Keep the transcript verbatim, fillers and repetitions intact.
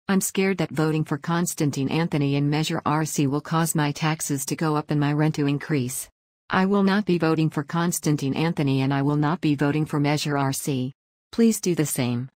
I'm scared that voting for Konstantine Anthony in Measure R C will cause my taxes to go up and my rent to increase. I will not be voting for Konstantine Anthony and I will not be voting for Measure R C. Please do the same.